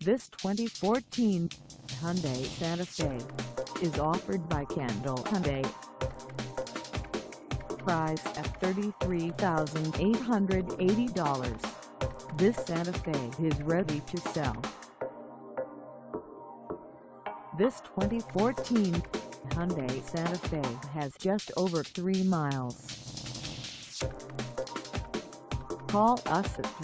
This 2014 Hyundai Santa Fe is offered by Kendall Hyundai. Price at $33,880. This Santa Fe is ready to sell. This 2014 Hyundai Santa Fe has just over 3 miles. Call us at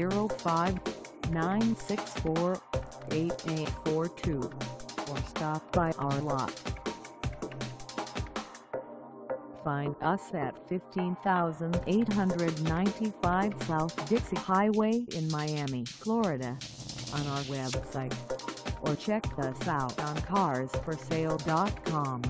305-964-8842 or stop by our lot. Find us at 15,895 South Dixie Highway in Miami, Florida, on our website, or check us out on carsforsale.com.